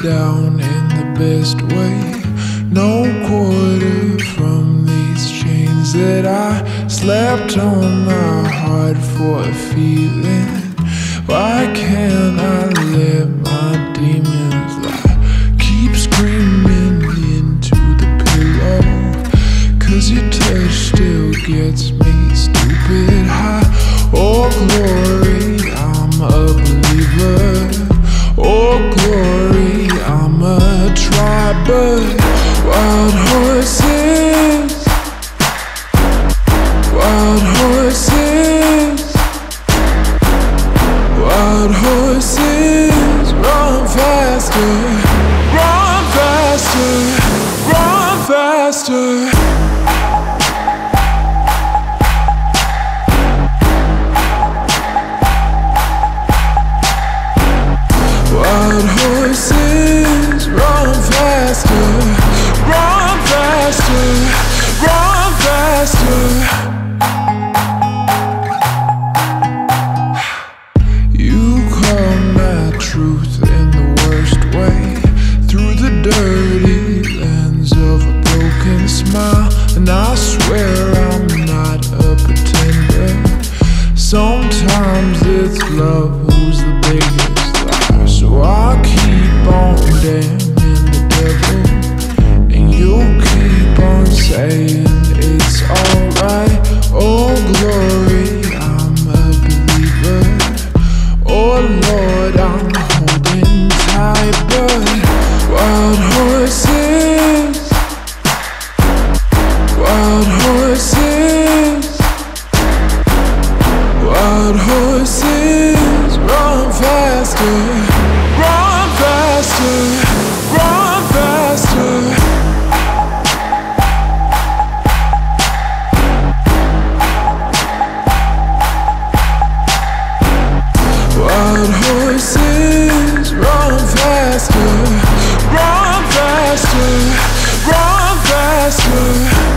down in the best way. No quarter from these chains that I slapped on my heart for a feeling. Why can't I let my demons lie? Keep screaming into the pillow, 'cause your touch still gets me stupid high. Oh glory, I'm a believer. Oh glory, I'm a try, but wild horses, wild horses, wild horses, run faster, run faster, run faster. Wild horses, run faster, run faster, run faster. You call my truth in the worst way, through the dirty lens of a broken smile. And I swear I'm not a pretender. Sometimes it's love who's the biggest. So I keep on damning the devil, and you keep on saying it's alright. Oh glory, I'm a believer. Oh Lord, I'm holding tight, but wild horses, wild horses, wild horses, run faster, run faster, run faster. Wild horses, run faster, run faster, run faster.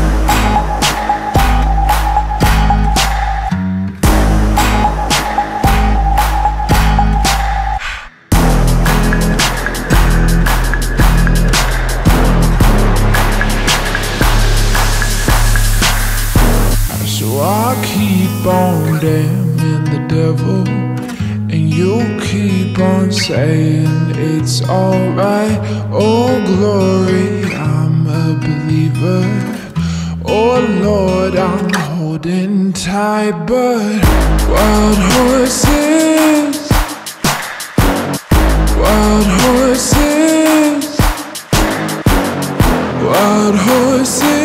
So I keep on damning the devil, and you keep on saying it's alright. Oh glory, I'm a believer. Oh Lord, I'm holding tight, but wild horses, wild horses, wild horses.